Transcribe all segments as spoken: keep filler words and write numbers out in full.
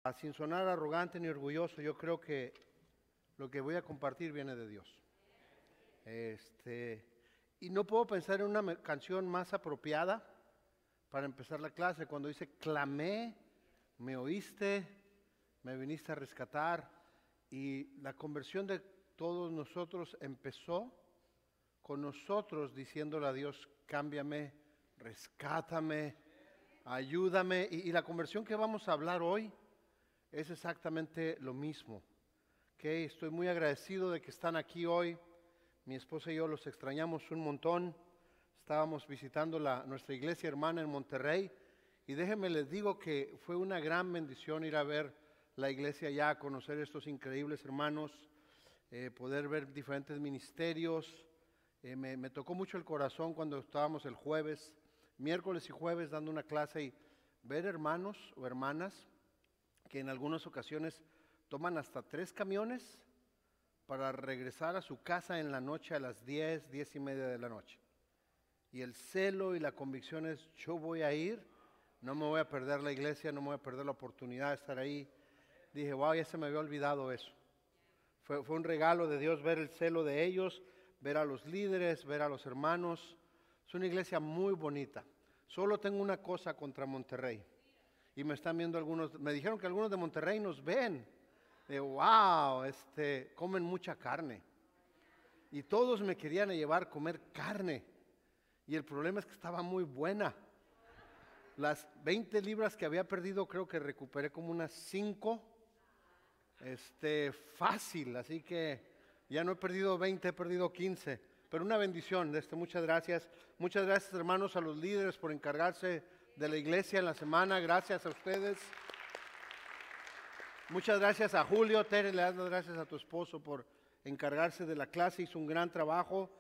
Sin sonar arrogante ni orgulloso, yo creo que lo que voy a compartir viene de Dios. Este, y no puedo pensar en una me- canción más apropiada para empezar la clase, cuando dice, clamé, me oíste, me viniste a rescatar. Y la conversión de todos nosotros empezó con nosotros diciéndole a Dios, cámbiame, rescátame, ayúdame. Y, y la conversión que vamos a hablar hoy es exactamente lo mismo. Okay, estoy muy agradecido de que están aquí hoy. Mi esposa y yo los extrañamos un montón. Estábamos visitando la, nuestra iglesia hermana en Monterrey. Y déjenme les digo que fue una gran bendición ir a ver la iglesia allá, conocer estos increíbles hermanos, eh, poder ver diferentes ministerios. Eh, me, me tocó mucho el corazón cuando estábamos el jueves, miércoles y jueves dando una clase y ver hermanos o hermanas que en algunas ocasiones toman hasta tres camiones para regresar a su casa en la noche a las diez, diez y media de la noche. Y el celo y la convicción es, yo voy a ir, no me voy a perder la iglesia, no me voy a perder la oportunidad de estar ahí. Dije, wow, ya se me había olvidado eso. Fue, fue un regalo de Dios ver el celo de ellos, ver a los líderes, ver a los hermanos. Es una iglesia muy bonita. Solo tengo una cosa contra Monterrey. Y me están viendo algunos, me dijeron que algunos de Monterrey nos ven. De wow, este, comen mucha carne. Y todos me querían llevar a comer carne. Y el problema es que estaba muy buena. Las veinte libras que había perdido, creo que recuperé como unas cinco. Este, fácil, así que ya no he perdido veinte, he perdido quince. Pero una bendición, este, muchas gracias. Muchas gracias, hermanos, a los líderes por encargarse de la iglesia en la semana. Gracias a ustedes. Muchas gracias a Julio. Tere, le das las gracias a tu esposo por encargarse de la clase. Hizo un gran trabajo.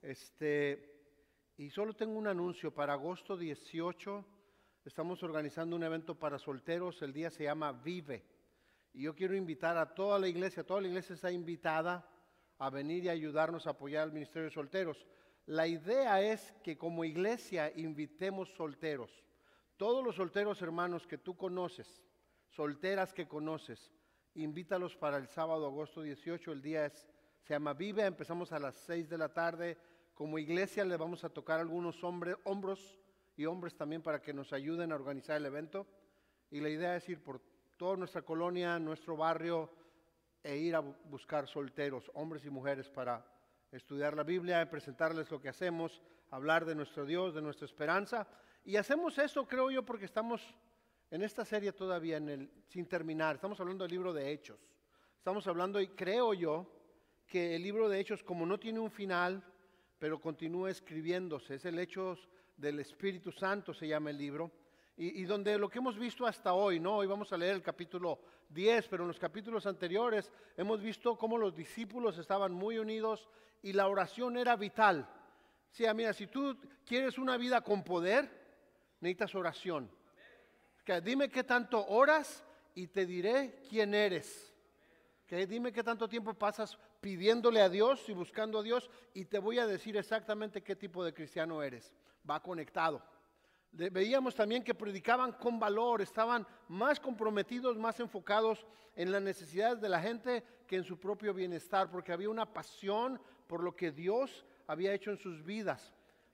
Este, y solo tengo un anuncio. Para agosto dieciocho estamos organizando un evento para solteros. El día se llama Vive. Y yo quiero invitar a toda la iglesia. Toda la iglesia está invitada a venir y ayudarnos a apoyar al Ministerio de Solteros. La idea es que como iglesia invitemos solteros. Todos los solteros hermanos que tú conoces, solteras que conoces, invítalos para el sábado, agosto dieciocho. El día es, se llama Vive. Empezamos a las seis de la tarde. Como iglesia le vamos a tocar algunos hombres, hombros y hombres también para que nos ayuden a organizar el evento. Y la idea es ir por toda nuestra colonia, nuestro barrio, e ir a buscar solteros, hombres y mujeres, para estudiar la Biblia, presentarles lo que hacemos, hablar de nuestro Dios, de nuestra esperanza. Y hacemos eso, creo yo, porque estamos en esta serie todavía en el, sin terminar. Estamos hablando del libro de Hechos. Estamos hablando, y creo yo, que el libro de Hechos, como no tiene un final, pero continúa escribiéndose, es el Hechos del Espíritu Santo, se llama el libro. Y, y donde lo que hemos visto hasta hoy, ¿no? Hoy vamos a leer el capítulo diez, pero en los capítulos anteriores hemos visto cómo los discípulos estaban muy unidos y la oración era vital. Sí, mira, si tú quieres una vida con poder, necesitas oración. Que dime qué tanto oras y te diré quién eres. Que dime qué tanto tiempo pasas pidiéndole a Dios y buscando a Dios y te voy a decir exactamente qué tipo de cristiano eres. Va conectado. De, veíamos también que predicaban con valor, estaban más comprometidos, más enfocados en las necesidades de la gente que en su propio bienestar, porque había una pasión por lo que Dios había hecho en sus vidas.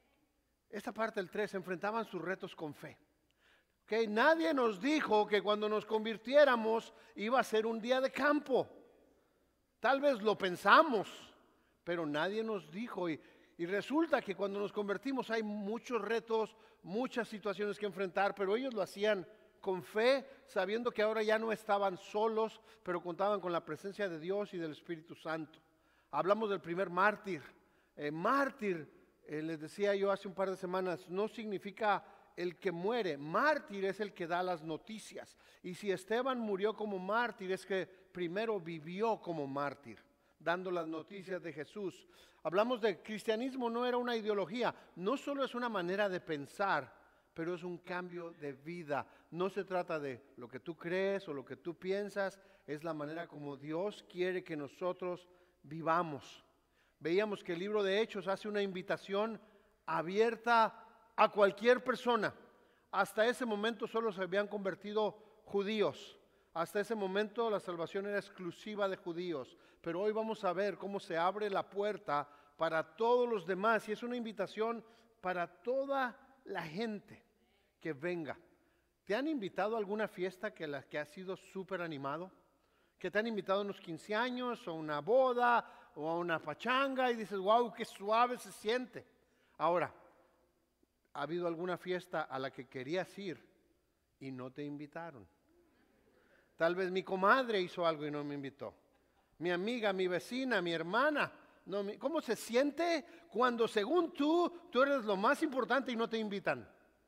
Esta parte del tres, enfrentaban sus retos con fe. Okay, nadie nos dijo que cuando nos convirtiéramos iba a ser un día de campo. Tal vez lo pensamos, pero nadie nos dijo. Y, y resulta que cuando nos convertimos hay muchos retos, muchas situaciones que enfrentar, pero ellos lo hacían con fe, sabiendo que ahora ya no estaban solos, pero contaban con la presencia de Dios y del Espíritu Santo. Hablamos del primer mártir. Eh, mártir, eh, les decía yo hace un par de semanas, no significa el que muere. Mártir es el que da las noticias. Y si Esteban murió como mártir, es que primero vivió como mártir, dando las noticias de Jesús. Hablamos de cristianismo, no era una ideología, no solo es una manera de pensar, pero es un cambio de vida. No se trata de lo que tú crees o lo que tú piensas, es la manera como Dios quiere que nosotros vivamos. Veíamos que el libro de Hechos hace una invitación abierta a cualquier persona. Hasta ese momento solo se habían convertido judíos. Hasta ese momento la salvación era exclusiva de judíos, pero hoy vamos a ver cómo se abre la puerta para todos los demás y es una invitación para toda la gente que venga. ¿Te han invitado a alguna fiesta que, la, que ha sido súper animado? ¿Que te han invitado a unos quince años o a una boda o a una pachanga y dices, wow, qué suave se siente? Ahora, ¿ha habido alguna fiesta a la que querías ir y no te invitaron? Tal vez mi comadre hizo algo y no me invitó. Mi amiga, mi vecina, mi hermana. No me, ¿cómo se siente cuando según tú, tú eres lo más importante y no te invitan?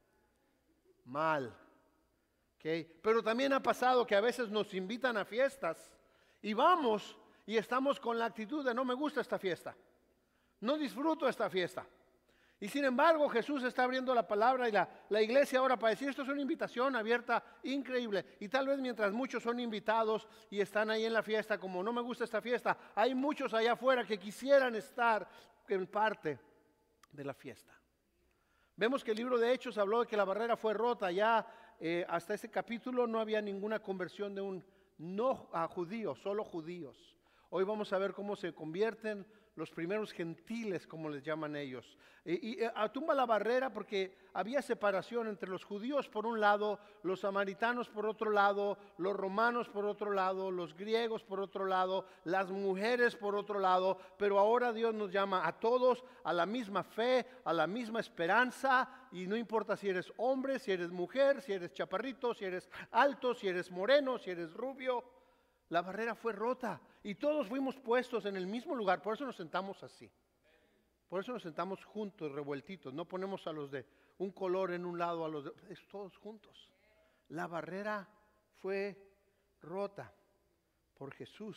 Mal. ¿Okay? Pero también ha pasado que a veces nos invitan a fiestas y vamos y estamos con la actitud de no me gusta esta fiesta. No disfruto esta fiesta. Y sin embargo Jesús está abriendo la palabra y la, la iglesia ahora para decir esto es una invitación abierta increíble. Y tal vez mientras muchos son invitados y están ahí en la fiesta como no me gusta esta fiesta, hay muchos allá afuera que quisieran estar en parte de la fiesta. Vemos que el libro de Hechos habló de que la barrera fue rota. Ya eh, hasta ese capítulo no había ninguna conversión de un no a judío, solo judíos. Hoy vamos a ver cómo se convierten los primeros gentiles, como les llaman ellos. Y, y uh, tumba la barrera porque había separación entre los judíos por un lado, los samaritanos por otro lado, los romanos por otro lado, los griegos por otro lado, las mujeres por otro lado, pero ahora Dios nos llama a todos a la misma fe, a la misma esperanza, y no importa si eres hombre, si eres mujer, si eres chaparrito, si eres alto, si eres moreno, si eres rubio. La barrera fue rota y todos fuimos puestos en el mismo lugar, por eso nos sentamos así. Por eso nos sentamos juntos, revueltitos, no ponemos a los de un color en un lado, a los de, es todos juntos. La barrera fue rota por Jesús.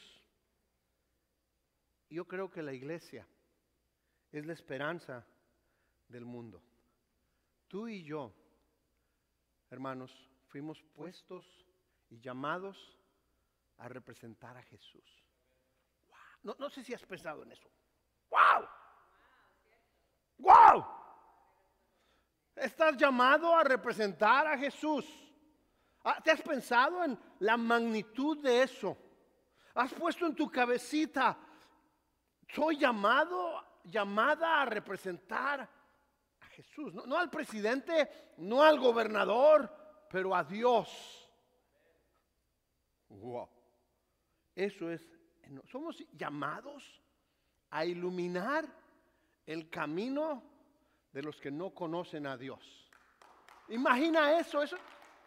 Yo creo que la iglesia es la esperanza del mundo. Tú y yo, hermanos, fuimos puestos y llamados a representar a Jesús. Wow. No, no sé si has pensado en eso. ¡Wow! ¡Wow! Estás llamado a representar a Jesús. ¿Te has pensado en la magnitud de eso? ¿Has puesto en tu cabecita, soy llamado, llamada a representar a Jesús? No, no al presidente, no al gobernador, pero a Dios. Wow. Eso es, somos llamados a iluminar el camino de los que no conocen a Dios. Imagina eso, eso.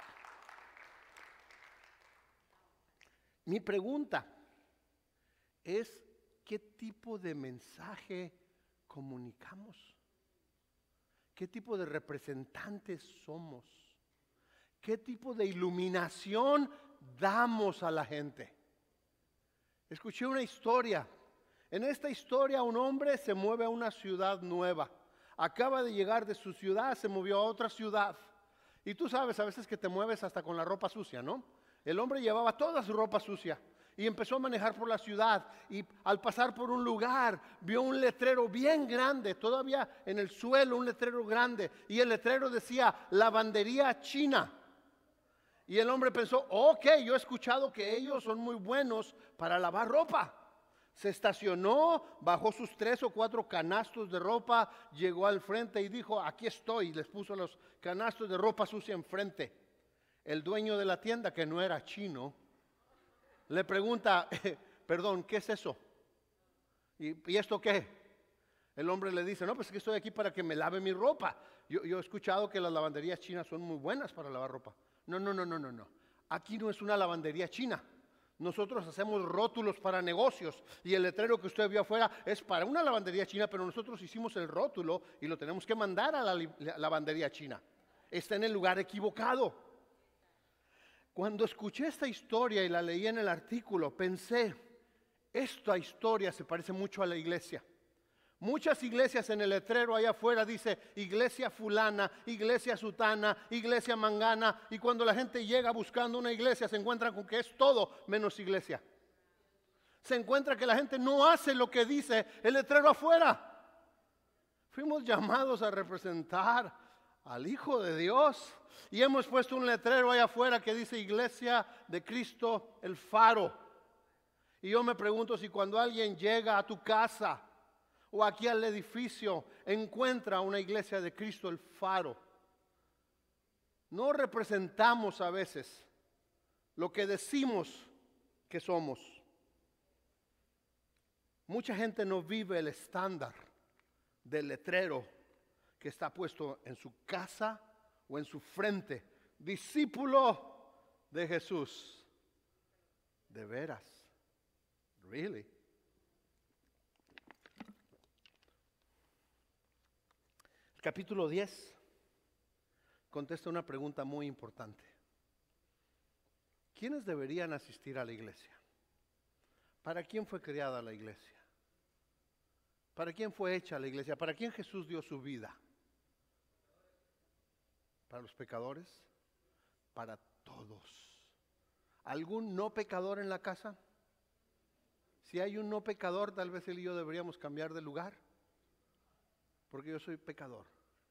Mi pregunta es, ¿qué tipo de mensaje comunicamos? ¿Qué tipo de representantes somos? ¿Qué tipo de iluminación damos a la gente? Escuché una historia. En esta historia un hombre se mueve a una ciudad nueva. Acaba de llegar de su ciudad, se movió a otra ciudad. Y tú sabes a veces que te mueves hasta con la ropa sucia, ¿no? El hombre llevaba toda su ropa sucia y empezó a manejar por la ciudad. Y al pasar por un lugar vio un letrero bien grande, todavía en el suelo un letrero grande. Y el letrero decía lavandería china. Y el hombre pensó, ok, yo he escuchado que ellos son muy buenos para lavar ropa. Se estacionó, bajó sus tres o cuatro canastos de ropa, llegó al frente y dijo, aquí estoy. Y les puso los canastos de ropa sucia enfrente. El dueño de la tienda, que no era chino, le pregunta, perdón, ¿qué es eso? ¿Y, ¿y esto qué? El hombre le dice, no, pues es que estoy aquí para que me lave mi ropa. Yo, yo he escuchado que las lavanderías chinas son muy buenas para lavar ropa. No, no, no, no, no, no. Aquí no es una lavandería china. Nosotros hacemos rótulos para negocios y el letrero que usted vio afuera es para una lavandería china, pero nosotros hicimos el rótulo y lo tenemos que mandar a la, la lavandería china. Está en el lugar equivocado. Cuando escuché esta historia y la leí en el artículo, pensé, esta historia se parece mucho a la iglesia. Muchas iglesias en el letrero allá afuera dice iglesia fulana, iglesia sutana, iglesia mangana, y cuando la gente llega buscando una iglesia se encuentra con que es todo menos iglesia. Se encuentra que la gente no hace lo que dice el letrero afuera. Fuimos llamados a representar al Hijo de Dios. Y hemos puesto un letrero allá afuera que dice Iglesia de Cristo el Faro. Y yo me pregunto si cuando alguien llega a tu casa o aquí al edificio encuentra una iglesia de Cristo el Faro. No representamos a veces lo que decimos que somos. Mucha gente no vive el estándar del letrero que está puesto en su casa o en su frente. Discípulo de Jesús. De veras. Really. El capítulo diez contesta una pregunta muy importante. ¿Quiénes deberían asistir a la iglesia? ¿Para quién fue creada la iglesia? ¿Para quién fue hecha la iglesia? ¿Para quién Jesús dio su vida? ¿Para los pecadores? Para todos. ¿Algún no pecador en la casa? Si hay un no pecador, tal vez él y yo deberíamos cambiar de lugar, porque yo soy pecador.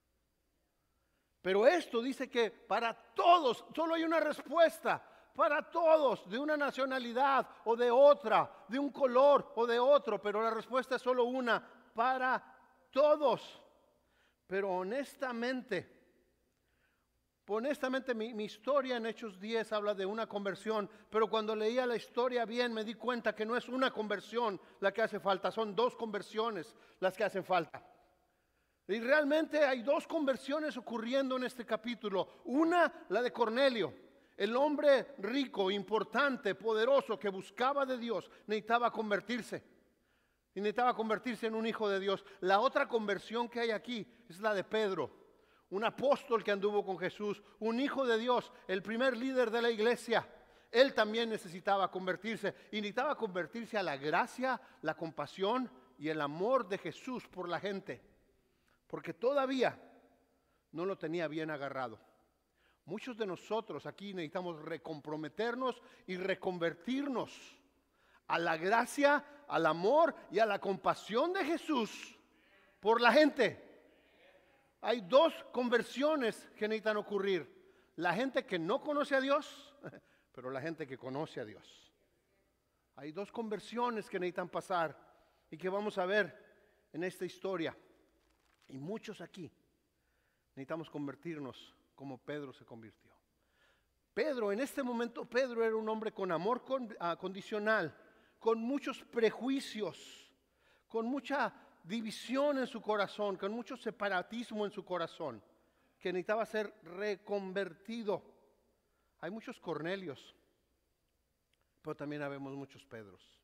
Pero esto dice que para todos, solo hay una respuesta, para todos, de una nacionalidad o de otra, de un color o de otro, pero la respuesta es solo una, para todos. Pero honestamente, honestamente mi, mi historia en Hechos diez habla de una conversión, pero cuando leía la historia bien me di cuenta que no es una conversión la que hace falta, son dos conversiones las que hacen falta. Y realmente hay dos conversiones ocurriendo en este capítulo. Una, la de Cornelio, el hombre rico, importante, poderoso, que buscaba de Dios, necesitaba convertirse. Y necesitaba convertirse en un hijo de Dios. La otra conversión que hay aquí es la de Pedro, un apóstol que anduvo con Jesús, un hijo de Dios, el primer líder de la iglesia. Él también necesitaba convertirse. Y necesitaba convertirse a la gracia, la compasión y el amor de Jesús por la gente. Porque todavía no lo tenía bien agarrado. Muchos de nosotros aquí necesitamos recomprometernos y reconvertirnos a la gracia, al amor y a la compasión de Jesús por la gente. Hay dos conversiones que necesitan ocurrir. La gente que no conoce a Dios, pero la gente que conoce a Dios. Hay dos conversiones que necesitan pasar y que vamos a ver en esta historia. Y muchos aquí necesitamos convertirnos como Pedro se convirtió. Pedro, en este momento, Pedro era un hombre con amor con, uh, condicional, con muchos prejuicios, con mucha división en su corazón, con mucho separatismo en su corazón, que necesitaba ser reconvertido. Hay muchos Cornelios, pero también habemos muchos Pedros.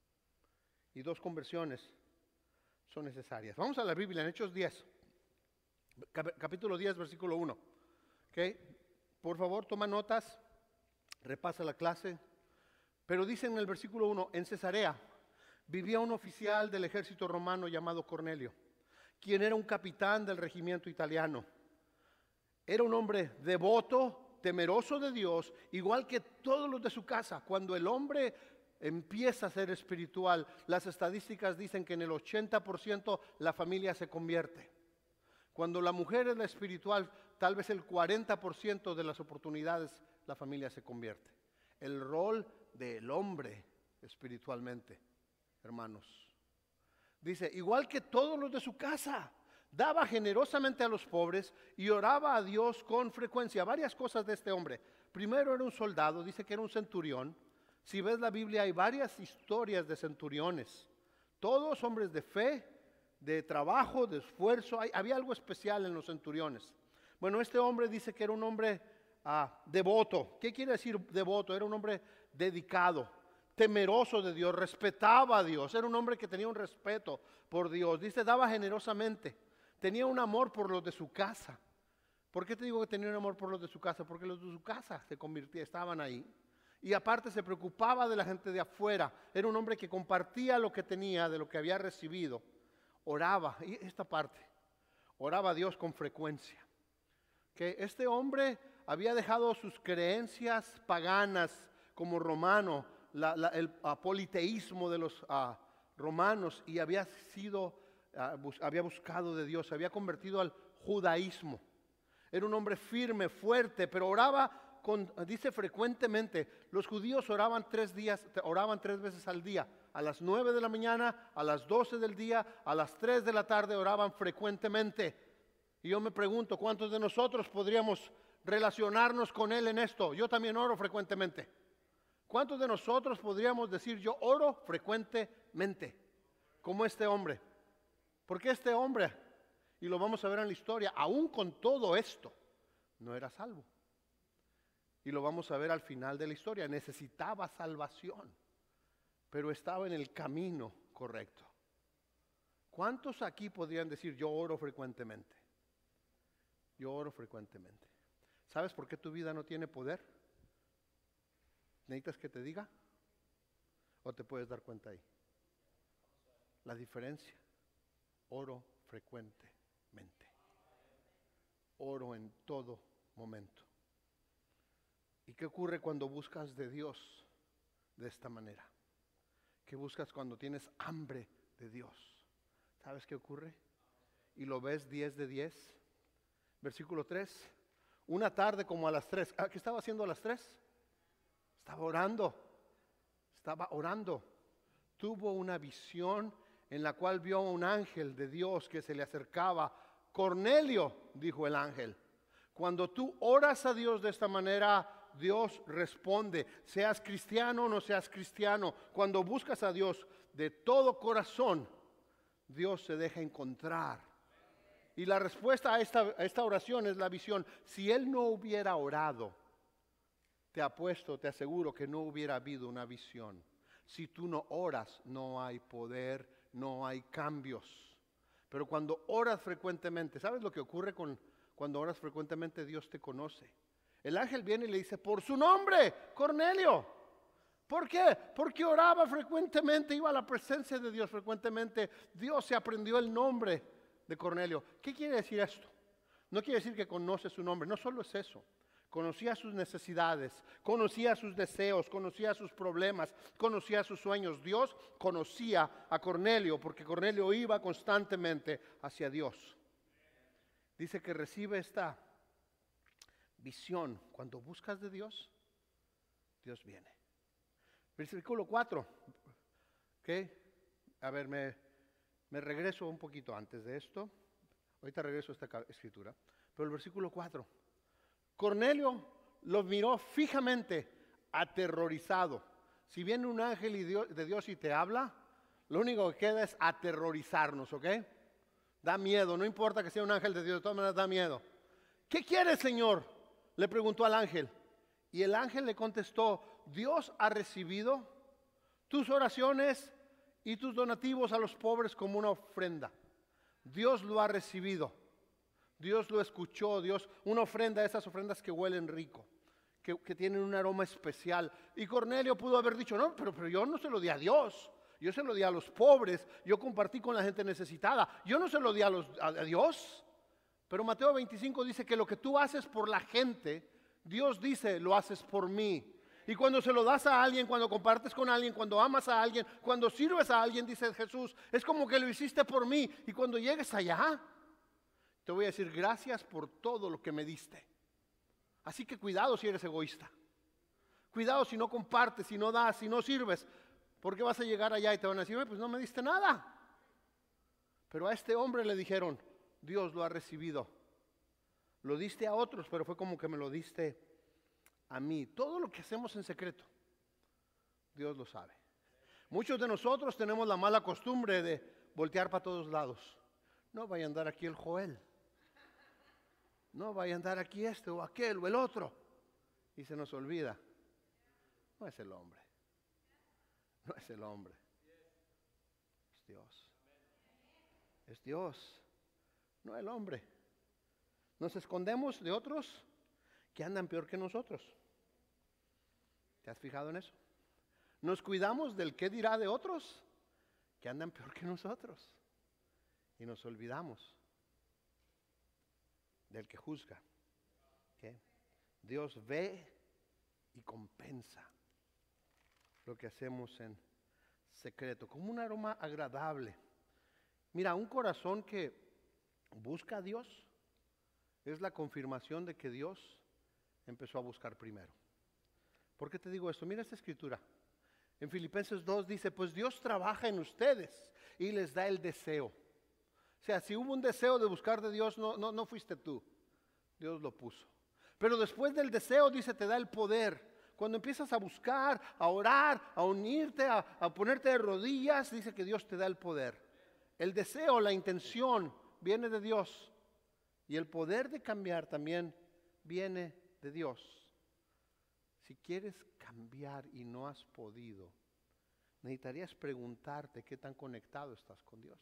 Y dos conversiones son necesarias. Vamos a la Biblia en Hechos diez, capítulo diez, versículo uno. ¿Okay? Por favor, toma notas, repasa la clase. Pero dice en el versículo uno, en Cesarea vivía un oficial del ejército romano llamado Cornelio, quien era un capitán del regimiento italiano. Era un hombre devoto, temeroso de Dios, igual que todos los de su casa. Cuando el hombre empieza a ser espiritual, las estadísticas dicen que en el ochenta por ciento la familia se convierte. Cuando la mujer es la espiritual, tal vez el cuarenta por ciento de las oportunidades la familia se convierte. El rol del hombre espiritualmente, hermanos. Dice, igual que todos los de su casa, daba generosamente a los pobres y oraba a Dios con frecuencia. Varias cosas de este hombre. Primero era un soldado, dice que era un centurión. Si ves la Biblia hay varias historias de centuriones, todos hombres de fe, de trabajo, de esfuerzo. Hay, había algo especial en los centuriones. Bueno, este hombre dice que era un hombre ah, devoto. ¿Qué quiere decir devoto? Era un hombre dedicado, temeroso de Dios, respetaba a Dios. Era un hombre que tenía un respeto por Dios. Dice, daba generosamente, tenía un amor por los de su casa. ¿Por qué te digo que tenía un amor por los de su casa? Porque los de su casa se convirtieron, estaban ahí. Y aparte se preocupaba de la gente de afuera. Era un hombre que compartía lo que tenía, de lo que había recibido. Oraba, y esta parte, oraba a Dios con frecuencia. Que este hombre había dejado sus creencias paganas como romano, la, la, el uh, politeísmo de los uh, romanos, y había sido, uh, bus, había buscado de Dios, se había convertido al judaísmo. era un hombre firme, fuerte, pero oraba, con, dice frecuentemente. Los judíos oraban tres días, oraban tres veces al día. A las nueve de la mañana, a las doce del día, a las tres de la tarde oraban frecuentemente. Y yo me pregunto, ¿cuántos de nosotros podríamos relacionarnos con Él en esto? Yo también oro frecuentemente. ¿Cuántos de nosotros podríamos decir, yo oro frecuentemente, como este hombre? Porque este hombre, y lo vamos a ver en la historia, aún con todo esto, no era salvo. Y lo vamos a ver al final de la historia, necesitaba salvación, pero estaba en el camino correcto. ¿Cuántos aquí podrían decir, yo oro frecuentemente? Yo oro frecuentemente. ¿Sabes por qué tu vida no tiene poder? ¿Necesitas que te diga? ¿O te puedes dar cuenta ahí? La diferencia. Oro frecuentemente. Oro en todo momento. ¿Y qué ocurre cuando buscas de Dios de esta manera? ¿Qué buscas cuando tienes hambre de Dios? ¿Sabes qué ocurre? Y lo ves diez de diez. Versículo tres. Una tarde como a las tres. ¿Qué estaba haciendo a las tres? Estaba orando. Estaba orando. Tuvo una visión en la cual vio a un ángel de Dios que se le acercaba. Cornelio, dijo el ángel. Cuando tú oras a Dios de esta manera, Dios responde. Seas cristiano o no seas cristiano. Cuando buscas a Dios de todo corazón, Dios se deja encontrar. Y la respuesta a esta, a esta oración es la visión. Si él no hubiera orado, te apuesto, te aseguro que no hubiera habido una visión. Si tú no oras, no hay poder, no hay cambios. Pero cuando oras frecuentemente, ¿sabes lo que ocurre con, cuando oras frecuentemente? Dios te conoce. El ángel viene y le dice, por su nombre, Cornelio. ¿Por qué? Porque oraba frecuentemente, iba a la presencia de Dios frecuentemente. Dios se aprendió el nombre de Cornelio. ¿Qué quiere decir esto? No quiere decir que conoce su nombre, no solo es eso. Conocía sus necesidades, conocía sus deseos, conocía sus problemas, conocía sus sueños. Dios conocía a Cornelio porque Cornelio iba constantemente hacia Dios. Dice que recibe esta visión. Cuando buscas de Dios, Dios viene. Versículo cuatro. ¿Qué? A ver, me, me regreso un poquito antes de esto. Ahorita regreso a esta escritura. Pero el versículo cuatro. Cornelio lo miró fijamente, aterrorizado. Si viene un ángel de Dios y te habla, lo único que queda es aterrorizarnos, ¿ok? Da miedo, no importa que sea un ángel de Dios, de todas maneras da miedo. ¿Qué quieres, Señor?, le preguntó al ángel. Y el ángel le contestó, Dios ha recibido tus oraciones y tus donativos a los pobres como una ofrenda. Dios lo ha recibido. Dios lo escuchó. Dios, una ofrenda, esas ofrendas que huelen rico, que, que tienen un aroma especial. Y Cornelio pudo haber dicho, no, pero, pero yo no se lo di a Dios. Yo se lo di a los pobres. Yo compartí con la gente necesitada. Yo no se lo di a, los, a, a Dios. Pero Mateo veinticinco dice que lo que tú haces por la gente, Dios dice, lo haces por mí. Y cuando se lo das a alguien, cuando compartes con alguien, cuando amas a alguien, cuando sirves a alguien, dice Jesús, es como que lo hiciste por mí. Y cuando llegues allá, te voy a decir gracias por todo lo que me diste. Así que cuidado si eres egoísta. Cuidado si no compartes, si no das, si no sirves. Porque vas a llegar allá y te van a decir, pues no me diste nada. Pero a este hombre le dijeron, Dios lo ha recibido. Lo diste a otros, pero fue como que me lo diste a mí. Todo lo que hacemos en secreto, Dios lo sabe. Muchos de nosotros tenemos la mala costumbre de voltear para todos lados. No vaya a andar aquí el Joel. No vaya a andar aquí este o aquel o el otro. Y se nos olvida. No es el hombre. No es el hombre. Es Dios. Es Dios. No el hombre. Nos escondemos de otros que andan peor que nosotros. ¿Te has fijado en eso? Nos cuidamos del qué dirá de otros que andan peor que nosotros. Y nos olvidamos del que juzga. ¿Qué? Dios ve y compensa lo que hacemos en secreto, como un aroma agradable. Mira, un corazón que busca a Dios es la confirmación de que Dios empezó a buscar primero. ¿Por qué te digo esto? Mira esta escritura. En Filipenses dos dice, pues Dios trabaja en ustedes y les da el deseo. O sea, si hubo un deseo de buscar de Dios, no, no, no fuiste tú. Dios lo puso. Pero después del deseo, dice, te da el poder. Cuando empiezas a buscar, a orar, a unirte, a, a ponerte de rodillas, dice que Dios te da el poder. El deseo, la intención, viene de Dios. Y el poder de cambiar también viene de Dios. Si quieres cambiar y no has podido, necesitarías preguntarte qué tan conectado estás con Dios.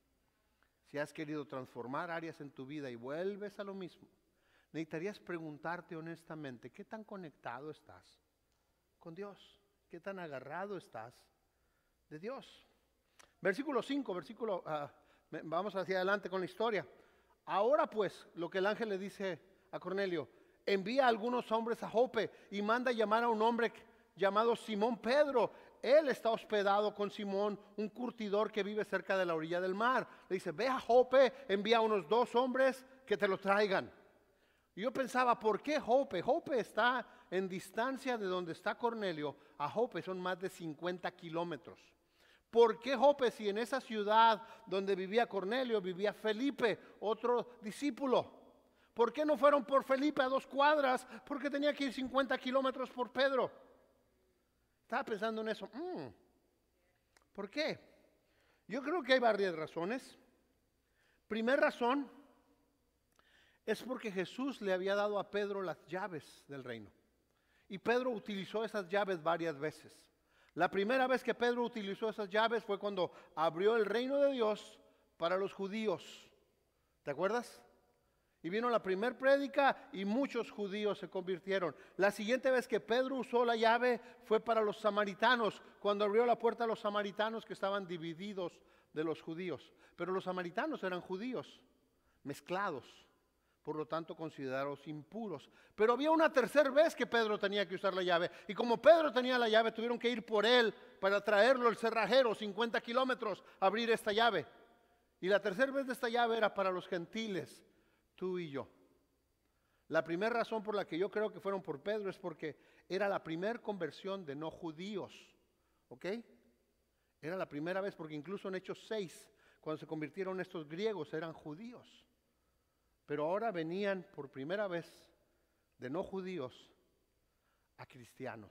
Si has querido transformar áreas en tu vida y vuelves a lo mismo, necesitarías preguntarte honestamente qué tan conectado estás con Dios, qué tan agarrado estás de Dios. Versículo cinco, versículo, uh, vamos hacia adelante con la historia. Ahora pues, lo que el ángel le dice a Cornelio, envía a algunos hombres a Jope y manda llamar a un hombre llamado Simón Pedro. Él está hospedado con Simón, un curtidor que vive cerca de la orilla del mar. Le dice, ve a Jope, envía a unos dos hombres que te lo traigan. Y yo pensaba, ¿por qué Jope? Jope está en distancia de donde está Cornelio. A Jope son más de cincuenta kilómetros. ¿Por qué Jope si en esa ciudad donde vivía Cornelio vivía Felipe, otro discípulo? ¿Por qué no fueron por Felipe a dos cuadras? Porque tenía que ir cincuenta kilómetros por Pedro. Estaba pensando en eso. Mm, ¿Por qué? Yo creo que hay varias razones. Primera razón es porque Jesús le había dado a Pedro las llaves del reino. Y Pedro utilizó esas llaves varias veces. La primera vez que Pedro utilizó esas llaves fue cuando abrió el reino de Dios para los judíos. ¿Te acuerdas? Y vino la primer prédica y muchos judíos se convirtieron. La siguiente vez que Pedro usó la llave fue para los samaritanos, cuando abrió la puerta a los samaritanos que estaban divididos de los judíos. Pero los samaritanos eran judíos, mezclados, por lo tanto considerados impuros. Pero había una tercera vez que Pedro tenía que usar la llave. Y como Pedro tenía la llave, tuvieron que ir por él para traerlo el cerrajero, cincuenta kilómetros, a abrir esta llave. Y la tercera vez de esta llave era para los gentiles, tú y yo. La primera razón por la que yo creo que fueron por Pedro es porque era la primera conversión de no judíos. ¿Ok? Era la primera vez, porque incluso en Hechos seis, cuando se convirtieron estos griegos, eran judíos. Pero ahora venían por primera vez de no judíos a cristianos.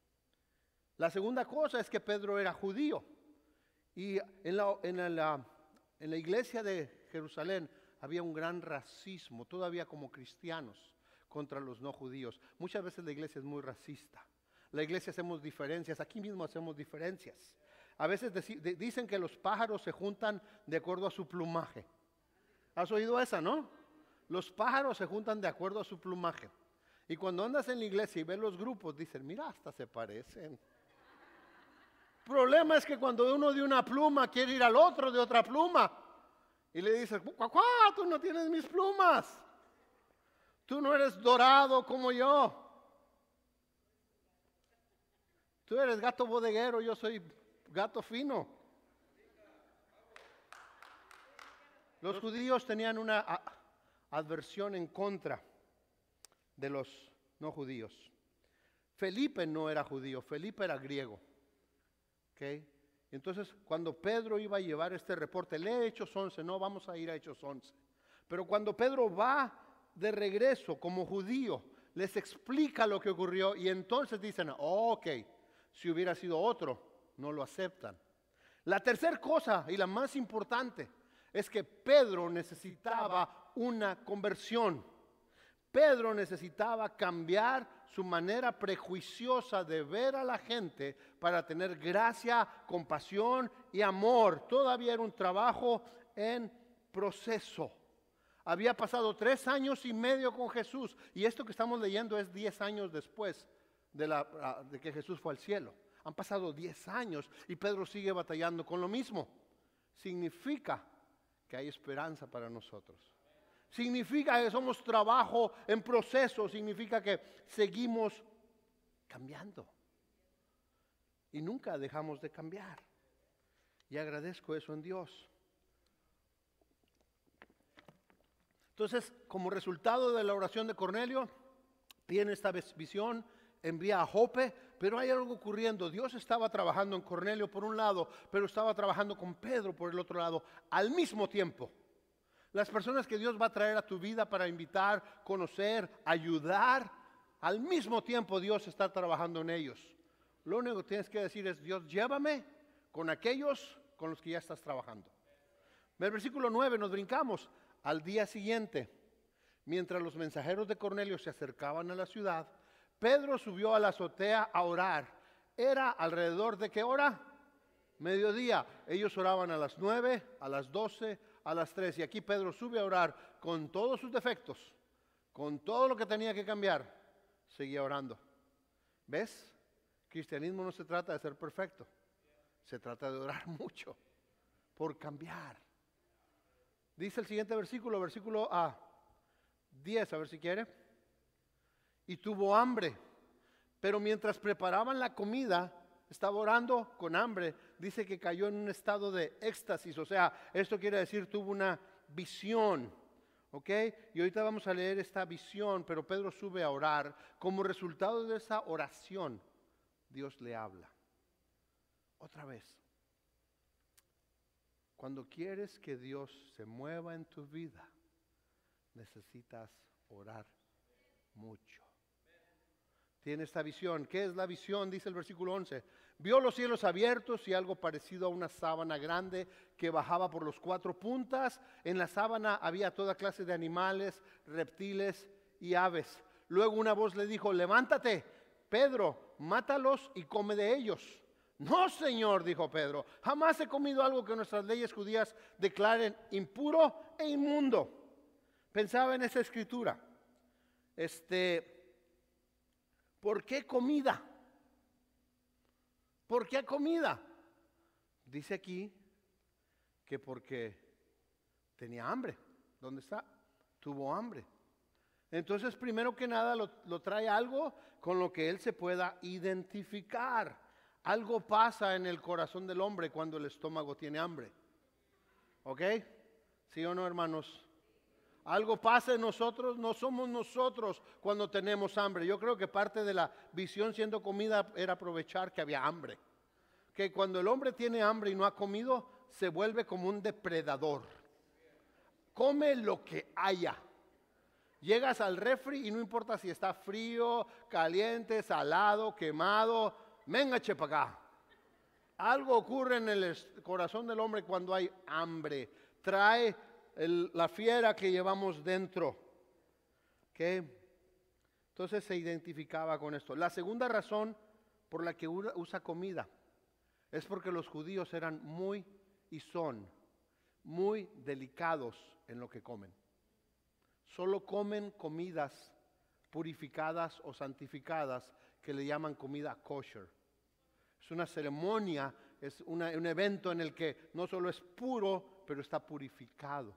La segunda cosa es que Pedro era judío. Y en la, en la, en la iglesia de Jerusalén había un gran racismo, todavía como cristianos, contra los no judíos. Muchas veces la iglesia es muy racista. La iglesia hacemos diferencias, aquí mismo hacemos diferencias. A veces deci- de- dicen que los pájaros se juntan de acuerdo a su plumaje. ¿Has oído esa, no? Los pájaros se juntan de acuerdo a su plumaje. Y cuando andas en la iglesia y ves los grupos, dicen, mira, hasta se parecen. El problema es que cuando uno de una pluma quiere ir al otro de otra pluma, y le dices, ¡cuá, cuá! Tú no tienes mis plumas. Tú no eres dorado como yo. Tú eres gato bodeguero, yo soy gato fino. Los judíos tenían una a, adversión en contra de los no judíos. Felipe no era judío, Felipe era griego. ¿Okay? Entonces, cuando Pedro iba a llevar este reporte, lee Hechos once, no vamos a ir a Hechos once. Pero cuando Pedro va de regreso como judío, les explica lo que ocurrió y entonces dicen, oh, ok, si hubiera sido otro, no lo aceptan. La tercera cosa y la más importante es que Pedro necesitaba una conversión. Pedro necesitaba cambiar su manera prejuiciosa de ver a la gente para tener gracia, compasión y amor. Todavía era un trabajo en proceso. Había pasado tres años y medio con Jesús y esto que estamos leyendo es diez años después de, la, de que Jesús fue al cielo. Han pasado diez años y Pedro sigue batallando con lo mismo. Significa que hay esperanza para nosotros. Significa que somos trabajo en proceso, significa que seguimos cambiando. Y nunca dejamos de cambiar. Y agradezco eso en Dios. Entonces, como resultado de la oración de Cornelio, tiene esta visión, envía a Jope, pero hay algo ocurriendo. Dios estaba trabajando en Cornelio por un lado, pero estaba trabajando con Pedro por el otro lado, al mismo tiempo. Las personas que Dios va a traer a tu vida para invitar, conocer, ayudar, al mismo tiempo Dios está trabajando en ellos. Lo único que tienes que decir es: Dios, llévame con aquellos con los que ya estás trabajando. En el versículo nueve nos brincamos. Al día siguiente, mientras los mensajeros de Cornelio se acercaban a la ciudad, Pedro subió a la azotea a orar. Era alrededor de ¿qué hora? Mediodía. Ellos oraban a las nueve, a las doce, a las tres. Y aquí Pedro sube a orar con todos sus defectos, con todo lo que tenía que cambiar. Seguía orando. ¿Ves? Cristianismo no se trata de ser perfecto. Se trata de orar mucho por cambiar. Dice el siguiente versículo, versículo a diez, a ver si quiere. Y tuvo hambre, pero mientras preparaban la comida, estaba orando con hambre. Dice que cayó en un estado de éxtasis, o sea, esto quiere decir tuvo una visión, ¿ok? Y ahorita vamos a leer esta visión, pero Pedro sube a orar. Como resultado de esa oración, Dios le habla. Otra vez. Cuando quieres que Dios se mueva en tu vida, necesitas orar mucho. Tiene esta visión. ¿Qué es la visión? Dice el versículo once. Vio los cielos abiertos y algo parecido a una sábana grande que bajaba por los cuatro puntas. En la sábana había toda clase de animales, reptiles y aves. Luego una voz le dijo: levántate, Pedro, mátalos y come de ellos. No, Señor, dijo Pedro, jamás he comido algo que nuestras leyes judías declaren impuro e inmundo. Pensaba en esa escritura. Este, ¿por qué comida? ¿Por qué comida? Dice aquí que porque tenía hambre. ¿Dónde está? Tuvo hambre. Entonces, primero que nada, lo, lo trae algo con lo que él se pueda identificar. Algo pasa en el corazón del hombre cuando el estómago tiene hambre. ¿Ok? ¿Sí o no, hermanos? Algo pasa en nosotros, no somos nosotros cuando tenemos hambre. Yo creo que parte de la visión siendo comida era aprovechar que había hambre. Que cuando el hombre tiene hambre y no ha comido, se vuelve como un depredador. Come lo que haya. Llegas al refri y no importa si está frío, caliente, salado, quemado. Venga, che para acá. Algo ocurre en el corazón del hombre cuando hay hambre. Trae el, la fiera que llevamos dentro. ¿Okay? Entonces se identificaba con esto. La segunda razón por la que usa comida es porque los judíos eran muy y son muy delicados en lo que comen. Solo comen comidas purificadas o santificadas que le llaman comida kosher. Es una ceremonia, es una, un evento en el que no solo es puro, pero está purificado.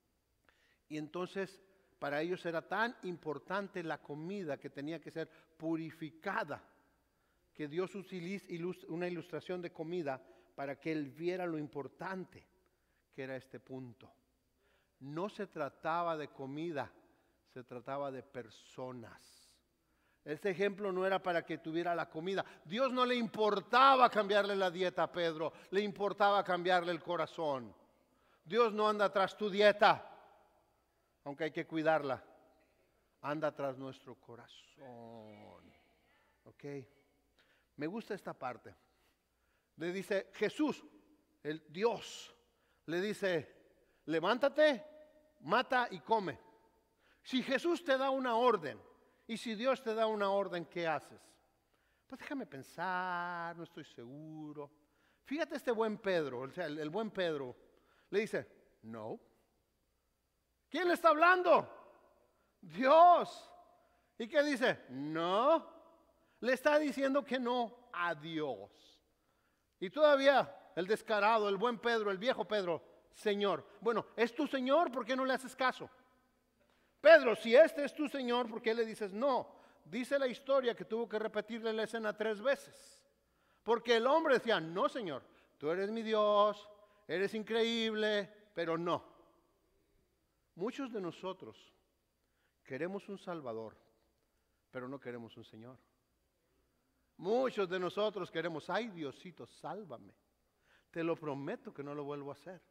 Y entonces para ellos era tan importante la comida que tenía que ser purificada, que Dios utiliza una ilustración de comida para que él viera lo importante que era este punto. No se trataba de comida, se trataba de personas. Este ejemplo no era para que tuviera la comida. Dios no le importaba cambiarle la dieta a Pedro, le importaba cambiarle el corazón. Dios no anda tras tu dieta, aunque hay que cuidarla. Anda tras nuestro corazón. ¿Ok? Me gusta esta parte. Le dice Jesús, el Dios, le dice: levántate, mata y come. Si Jesús te da una orden, y si Dios te da una orden, ¿qué haces? Pues déjame pensar, no estoy seguro. Fíjate este buen Pedro, o sea, el, el buen Pedro, le dice, no. ¿Quién le está hablando? Dios. ¿Y qué dice? No. Le está diciendo que no a Dios. Y todavía el descarado, el buen Pedro, el viejo Pedro, Señor. Bueno, ¿es tu Señor? ¿Por qué no le haces caso? Pedro, si este es tu Señor, ¿por qué le dices no? Dice la historia que tuvo que repetirle la escena tres veces. Porque el hombre decía, no, Señor, tú eres mi Dios, eres increíble, pero no. Muchos de nosotros queremos un Salvador, pero no queremos un Señor. Muchos de nosotros queremos, ay Diosito, sálvame. Te lo prometo que no lo vuelvo a hacer.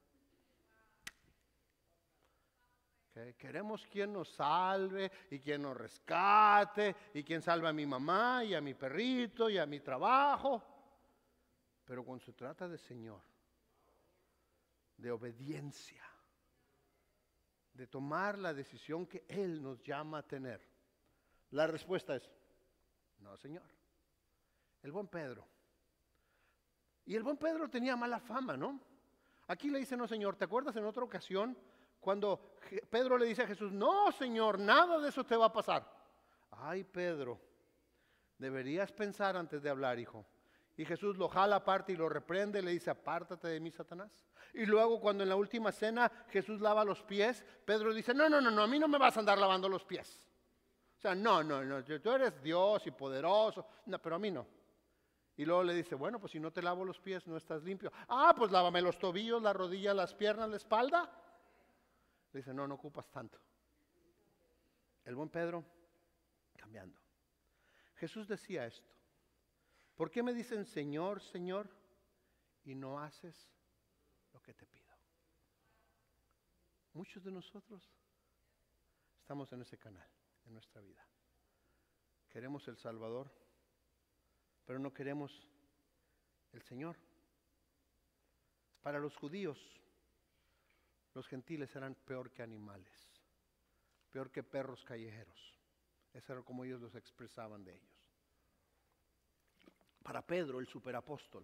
¿Okay? Queremos quien nos salve y quien nos rescate y quien salve a mi mamá y a mi perrito y a mi trabajo. Pero cuando se trata de Señor, de obediencia, de tomar la decisión que Él nos llama a tener, la respuesta es, no, Señor. El buen Pedro. Y el buen Pedro tenía mala fama, ¿no? Aquí le dice, no, Señor, ¿te acuerdas en otra ocasión cuando Pedro le dice a Jesús, no, Señor, nada de eso te va a pasar? Ay, Pedro, deberías pensar antes de hablar, hijo. Y Jesús lo jala aparte y lo reprende, le dice, apártate de mí, Satanás. Y luego cuando en la última cena Jesús lava los pies, Pedro dice, no, no, no, no, a mí no me vas a andar lavando los pies. O sea, no, no, no, tú eres Dios y poderoso, no, pero a mí no. Y luego le dice, bueno, pues si no te lavo los pies no estás limpio. Ah, pues lávame los tobillos, la rodilla, las piernas, la espalda. Le dice, no, no ocupas tanto. El buen Pedro, cambiando. Jesús decía esto, ¿por qué me dicen Señor, Señor, y no haces lo que te pido? Muchos de nosotros estamos en ese canal en nuestra vida. Queremos el Salvador, pero no queremos el Señor. Para los judíos, los gentiles eran peor que animales, peor que perros callejeros. Eso era como ellos los expresaban de ellos. Para Pedro, el superapóstol,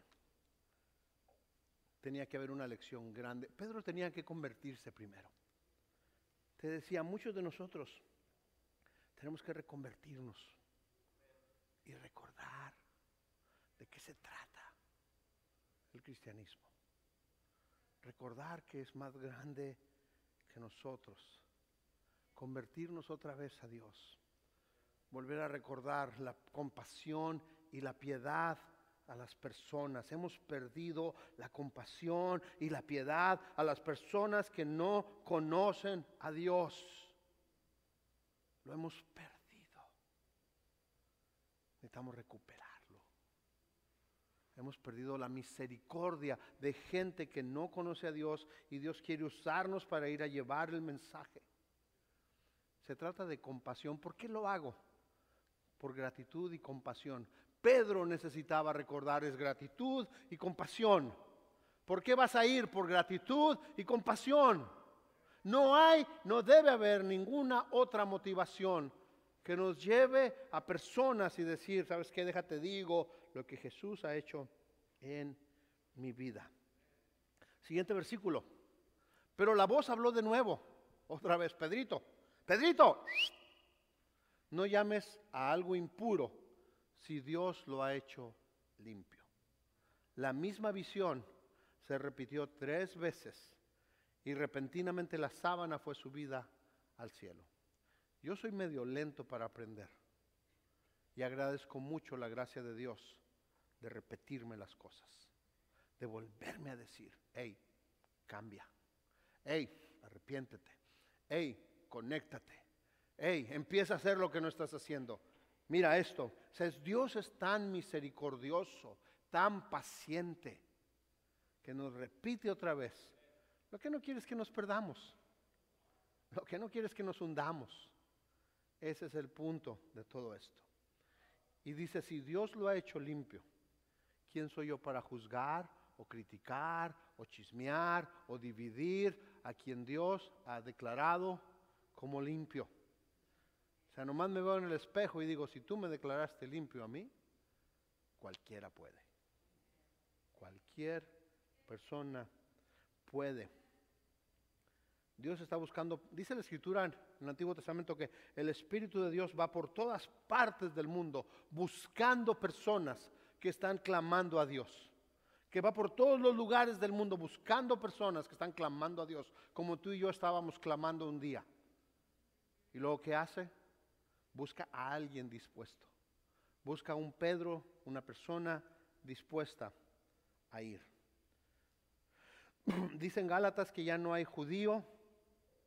tenía que haber una lección grande. Pedro tenía que convertirse primero. Te decía, muchos de nosotros tenemos que reconvertirnos y recordar de qué se trata el cristianismo. Recordar que es más grande que nosotros. Convertirnos otra vez a Dios. Volver a recordar la compasión y la piedad a las personas. Hemos perdido la compasión y la piedad a las personas que no conocen a Dios. Lo hemos perdido. Necesitamos recuperarlo. Hemos perdido la misericordia de gente que no conoce a Dios y Dios quiere usarnos para ir a llevar el mensaje. Se trata de compasión. ¿Por qué lo hago? Por gratitud y compasión. Pedro necesitaba recordar es gratitud y compasión. ¿Por qué vas a ir? Por gratitud y compasión. No hay, no debe haber ninguna otra motivación que nos lleve a personas y decir, ¿sabes qué? Déjate digo lo que Jesús ha hecho en mi vida. Siguiente versículo. Pero la voz habló de nuevo, otra vez, Pedrito, Pedrito, no llames a algo impuro si Dios lo ha hecho limpio. La misma visión se repitió tres veces y repentinamente la sábana fue subida al cielo. Yo soy medio lento para aprender y agradezco mucho la gracia de Dios de repetirme las cosas, de volverme a decir, hey, cambia, hey, arrepiéntete, hey, conéctate, hey, empieza a hacer lo que no estás haciendo. Mira esto, says, Dios es tan misericordioso, tan paciente, que nos repite otra vez. Lo que no quiere es que nos perdamos, lo que no quiere es que nos hundamos. Ese es el punto de todo esto. Y dice, si Dios lo ha hecho limpio, ¿quién soy yo para juzgar o criticar o chismear o dividir a quien Dios ha declarado como limpio? O sea, nomás me veo en el espejo y digo, si tú me declaraste limpio a mí, cualquiera puede. Cualquier persona puede. Dios está buscando, dice la Escritura en el Antiguo Testamento que el Espíritu de Dios va por todas partes del mundo buscando personas que están clamando a Dios. Que va por todos los lugares del mundo buscando personas que están clamando a Dios, como tú y yo estábamos clamando un día. ¿Y luego qué hace? Busca a alguien dispuesto. Busca a un Pedro, una persona dispuesta a ir. Dice en Gálatas que ya no hay judío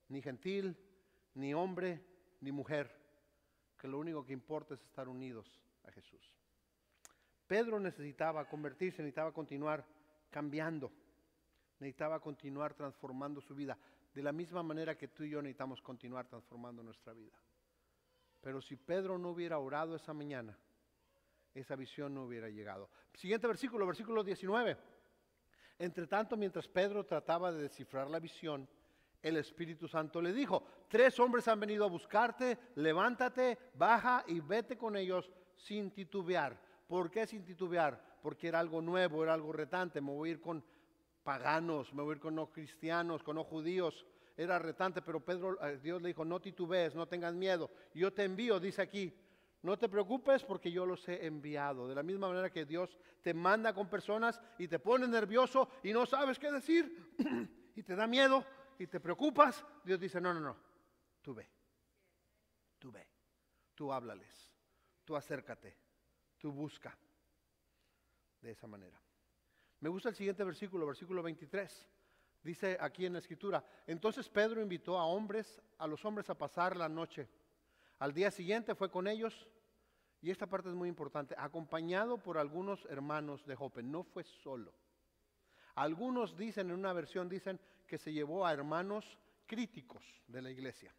ni gentil, ni hombre, ni mujer, que lo único que importa es estar unidos a Jesús. Pedro necesitaba convertirse, necesitaba continuar cambiando, necesitaba continuar transformando su vida, de la misma manera que tú y yo necesitamos continuar transformando nuestra vida. Pero si Pedro no hubiera orado esa mañana, esa visión no hubiera llegado. Siguiente versículo, versículo diecinueve. Entre tanto, mientras Pedro trataba de descifrar la visión, el Espíritu Santo le dijo: tres hombres han venido a buscarte, levántate, baja y vete con ellos sin titubear. ¿Por qué sin titubear? Porque era algo nuevo, era algo retante. Me voy a ir con paganos, me voy a ir con no cristianos, con no judíos. Era retante, pero Pedro, Dios le dijo: no titubees, no tengas miedo. Yo te envío, dice aquí. No te preocupes porque yo los he enviado. De la misma manera que Dios te manda con personas y te pone nervioso y no sabes qué decir y te da miedo y te preocupas, Dios dice: no, no, no, tú ve, tú ve, tú háblales, tú acércate, tú busca. De esa manera. Me gusta el siguiente versículo, versículo veintitrés. Dice aquí en la escritura: entonces Pedro invitó a hombres, a los hombres a pasar la noche. Al día siguiente fue con ellos, y esta parte es muy importante, acompañado por algunos hermanos de Jope. No fue solo. Algunos dicen, en una versión dicen que se llevó a hermanos críticos de la iglesia.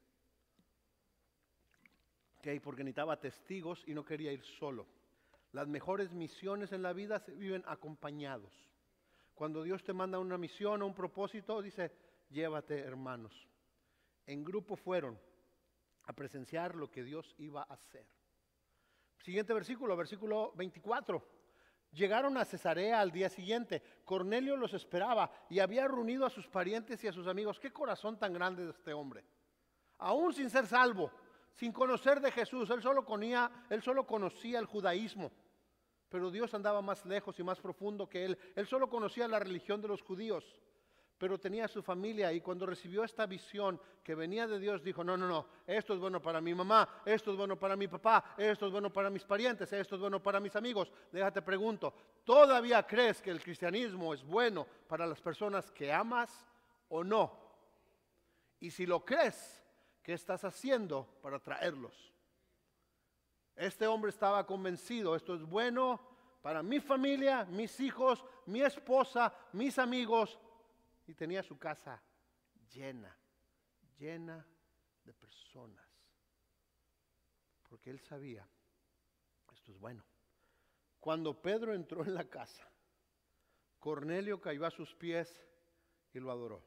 Okay, porque necesitaba testigos y no quería ir solo. Las mejores misiones en la vida se viven acompañados. Cuando Dios te manda una misión o un propósito, dice: llévate hermanos. En grupo fueron a presenciar lo que Dios iba a hacer. Siguiente versículo, versículo veinticuatro. Llegaron a Cesarea al día siguiente. Cornelio los esperaba y había reunido a sus parientes y a sus amigos. Qué corazón tan grande de este hombre. Aún sin ser salvo, sin conocer de Jesús, él solo conocía, él solo conocía el judaísmo. Pero Dios andaba más lejos y más profundo que él. Él solo conocía la religión de los judíos, pero tenía su familia, y cuando recibió esta visión que venía de Dios, dijo: no, no, no, esto es bueno para mi mamá, esto es bueno para mi papá, esto es bueno para mis parientes, esto es bueno para mis amigos. Déjate pregunto, ¿todavía crees que el cristianismo es bueno para las personas que amas o no? Y si lo crees, ¿qué estás haciendo para traerlos? Este hombre estaba convencido: esto es bueno para mi familia, mis hijos, mi esposa, mis amigos. Y tenía su casa llena, llena de personas. Porque él sabía, esto es bueno. Cuando Pedro entró en la casa, Cornelio cayó a sus pies y lo adoró.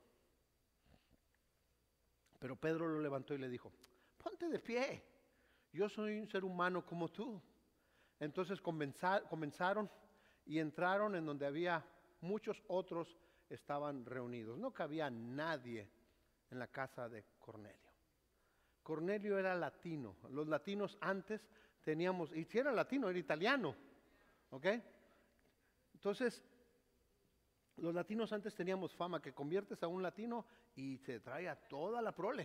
Pero Pedro lo levantó y le dijo: ponte de pie, yo soy un ser humano como tú. Entonces comenzaron y entraron en donde había muchos otros estaban reunidos. No cabía nadie en la casa de Cornelio. Cornelio era latino. Los latinos antes teníamos, y si era latino, era italiano. ¿Ok? Entonces, los latinos antes teníamos fama que conviertes a un latino y se trae a toda la prole.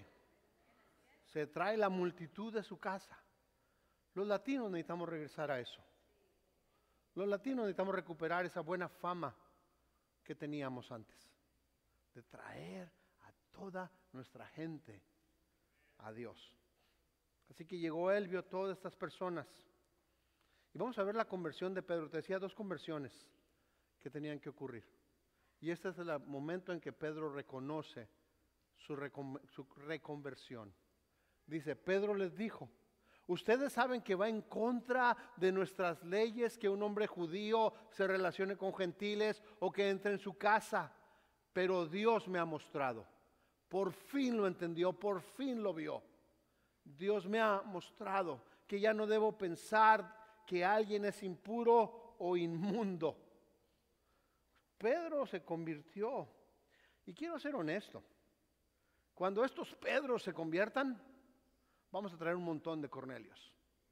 Se trae la multitud de su casa. Los latinos necesitamos regresar a eso. Los latinos necesitamos recuperar esa buena fama que teníamos antes, de traer a toda nuestra gente a Dios. Así que llegó él, vio todas estas personas. Y vamos a ver la conversión de Pedro. Te decía dos conversiones que tenían que ocurrir. Y este es el momento en que Pedro reconoce su, recon, su reconversión. Dice: Pedro les dijo: ustedes saben que va en contra de nuestras leyes que un hombre judío se relacione con gentiles o que entre en su casa. Pero Dios me ha mostrado. Por fin lo entendió, por fin lo vio. Dios me ha mostrado que ya no debo pensar que alguien es impuro o inmundo. Pedro se convirtió. Y quiero ser honesto. Cuando estos Pedros se conviertan, vamos a traer un montón de Cornelios.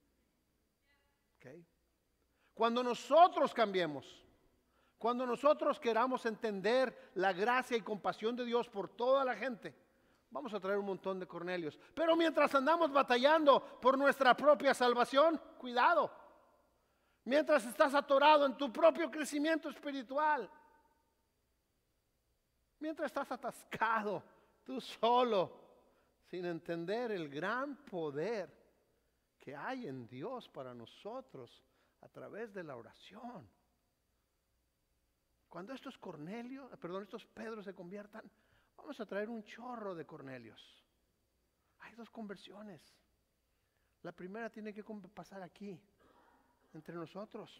¿Okay? Cuando nosotros cambiemos, cuando nosotros queramos entender la gracia y compasión de Dios por toda la gente, vamos a traer un montón de Cornelios. Pero mientras andamos batallando por nuestra propia salvación, cuidado. Mientras estás atorado en tu propio crecimiento espiritual, mientras estás atascado tú solo sin entender el gran poder que hay en Dios para nosotros a través de la oración. Cuando estos Cornelios, perdón, estos Pedros se conviertan, vamos a traer un chorro de Cornelios. Hay dos conversiones. La primera tiene que pasar aquí, entre nosotros.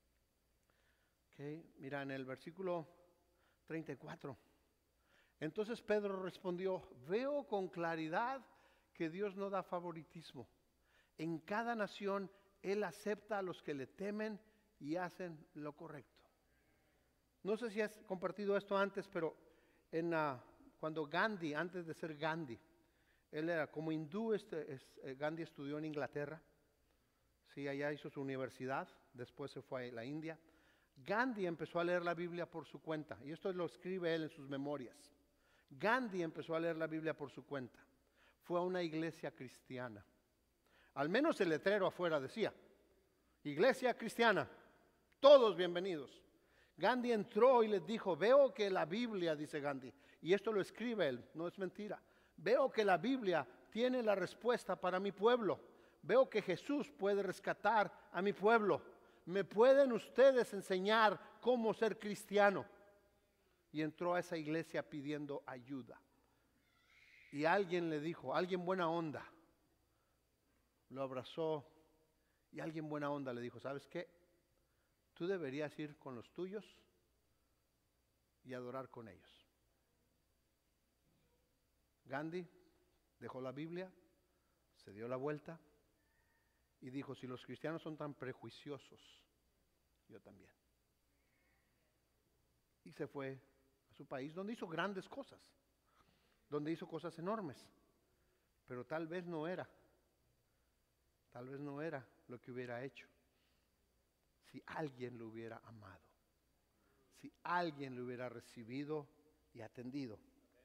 Okay, mira en el versículo treinta y cuatro. Entonces Pedro respondió: veo con claridad que Dios no da favoritismo. En cada nación Él acepta a los que le temen y hacen lo correcto. No sé si has compartido esto antes, pero en, uh, cuando Gandhi, antes de ser Gandhi, él era como hindú, este, es, eh, Gandhi estudió en Inglaterra, sí, allá hizo su universidad, después se fue a la India. Gandhi empezó a leer la Biblia por su cuenta, y esto lo escribe él en sus memorias. Gandhi empezó a leer la Biblia por su cuenta, fue a una iglesia cristiana, al menos el letrero afuera decía, iglesia cristiana, todos bienvenidos. Gandhi entró y les dijo: veo que la Biblia, dice Gandhi, y esto lo escribe él, no es mentira, veo que la Biblia tiene la respuesta para mi pueblo, veo que Jesús puede rescatar a mi pueblo, ¿me pueden ustedes enseñar cómo ser cristiano? Y entró a esa iglesia pidiendo ayuda, y alguien le dijo, alguien buena onda, lo abrazó, y alguien buena onda le dijo: ¿sabes qué? Tú deberías ir con los tuyos y adorar con ellos. Gandhi dejó la Biblia, se dio la vuelta y dijo: si los cristianos son tan prejuiciosos, yo también. Y se fue a su país, donde hizo grandes cosas, donde hizo cosas enormes, pero tal vez no era, tal vez no era lo que hubiera hecho si alguien lo hubiera amado, si alguien lo hubiera recibido y atendido.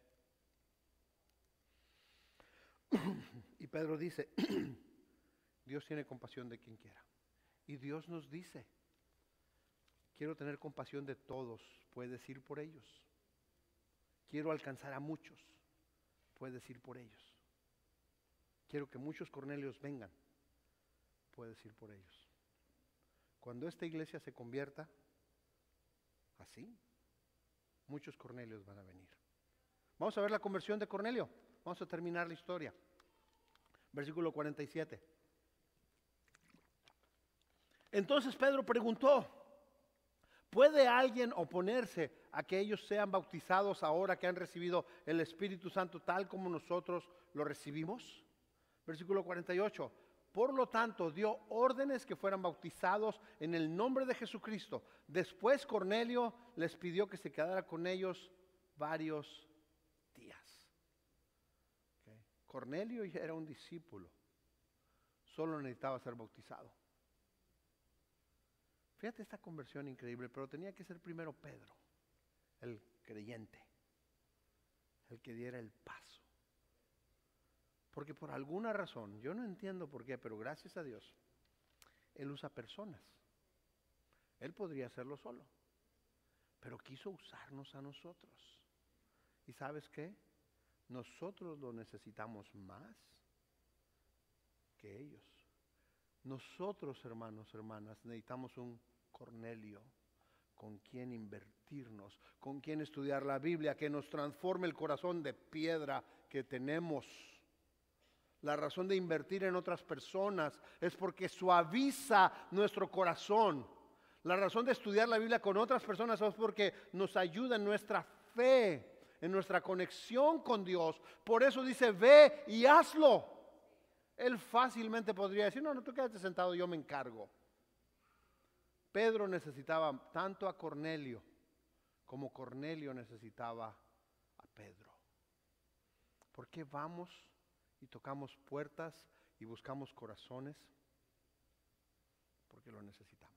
Y Pedro dice: Dios tiene compasión de quien quiera. Y Dios nos dice: quiero tener compasión de todos, puedes ir por ellos. Quiero alcanzar a muchos, puedes ir por ellos. Quiero que muchos Cornelios vengan, puedes ir por ellos. Cuando esta iglesia se convierta así, muchos Cornelios van a venir. Vamos a ver la conversión de Cornelio. Vamos a terminar la historia. Versículo cuarenta y siete. Entonces Pedro preguntó: ¿puede alguien oponerse a que ellos sean bautizados ahora que han recibido el Espíritu Santo tal como nosotros lo recibimos? Versículo cuarenta y ocho. Por lo tanto, dio órdenes que fueran bautizados en el nombre de Jesucristo. Después Cornelio les pidió que se quedara con ellos varios días. Okay. Cornelio era un discípulo, solo necesitaba ser bautizado. Fíjate esta conversión increíble, pero tenía que ser primero Pedro, el creyente, el que diera el paso. Porque por alguna razón, yo no entiendo por qué, pero gracias a Dios, Él usa personas. Él podría hacerlo solo, pero quiso usarnos a nosotros. ¿Y sabes qué? Nosotros lo necesitamos más que ellos. Nosotros, hermanos, hermanas, necesitamos un Cornelio con quien invertirnos, con quien estudiar la Biblia, que nos transforme el corazón de piedra que tenemos. La razón de invertir en otras personas es porque suaviza nuestro corazón. La razón de estudiar la Biblia con otras personas es porque nos ayuda en nuestra fe, en nuestra conexión con Dios. Por eso dice: ve y hazlo. Él fácilmente podría decir: no, no, tú quédate sentado, yo me encargo. Pedro necesitaba tanto a Cornelio como Cornelio necesitaba a Pedro. ¿Por qué vamos y tocamos puertas y buscamos corazones? Porque lo necesitamos.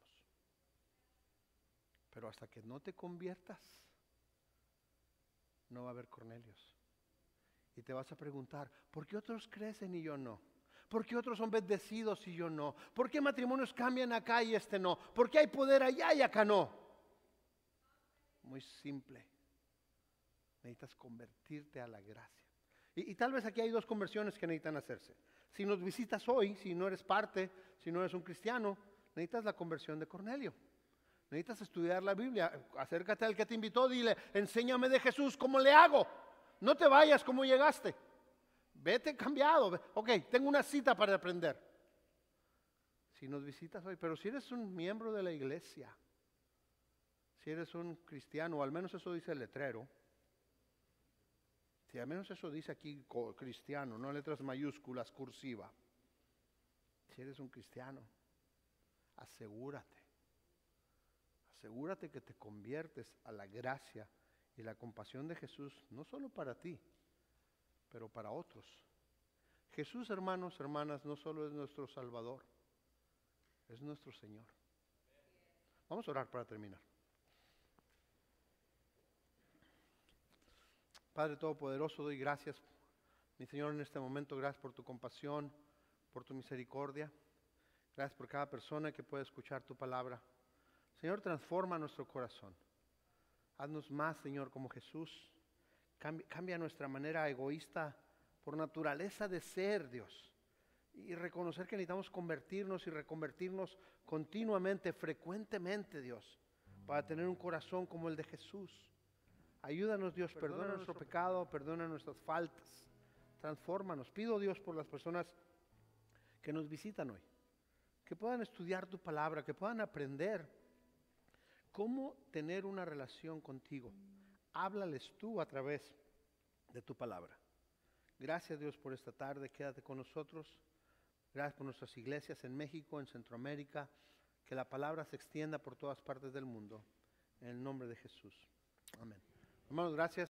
Pero hasta que no te conviertas, no va a haber Cornelios. Y te vas a preguntar: ¿por qué otros crecen y yo no? ¿Por qué otros son bendecidos y yo no? ¿Por qué matrimonios cambian acá y este no? ¿Por qué hay poder allá y acá no? Muy simple. Necesitas convertirte a la gracia. Y, y tal vez aquí hay dos conversiones que necesitan hacerse. Si nos visitas hoy, si no eres parte, si no eres un cristiano, necesitas la conversión de Cornelio. Necesitas estudiar la Biblia. Acércate al que te invitó, dile, enséñame de Jesús, ¿cómo le hago? No te vayas como llegaste. Vete cambiado. Ok, tengo una cita para aprender. Si nos visitas hoy, pero si eres un miembro de la iglesia, si eres un cristiano, o al menos eso dice el letrero, si al menos eso dice aquí cristiano, no letras mayúsculas, cursiva. Si eres un cristiano, asegúrate, asegúrate que te conviertes a la gracia y la compasión de Jesús, no solo para ti, pero para otros. Jesús, hermanos, hermanas, no solo es nuestro Salvador, es nuestro Señor. Vamos a orar para terminar. Padre Todopoderoso, doy gracias, mi Señor, en este momento. Gracias por tu compasión, por tu misericordia. Gracias por cada persona que puede escuchar tu palabra. Señor, transforma nuestro corazón. Haznos más, Señor, como Jesús. Cambia, cambia nuestra manera egoísta por naturaleza de ser, Dios. Y reconocer que necesitamos convertirnos y reconvertirnos continuamente, frecuentemente, Dios, para tener un corazón como el de Jesús. Ayúdanos, Dios, perdona, perdona nuestro pecado, perdona nuestras faltas, transfórmanos. Pido, Dios, por las personas que nos visitan hoy, que puedan estudiar tu palabra, que puedan aprender cómo tener una relación contigo. Háblales tú a través de tu palabra. Gracias, Dios, por esta tarde. Quédate con nosotros. Gracias por nuestras iglesias en México, en Centroamérica. Que la palabra se extienda por todas partes del mundo. En el nombre de Jesús. Amén. Hermanos, gracias.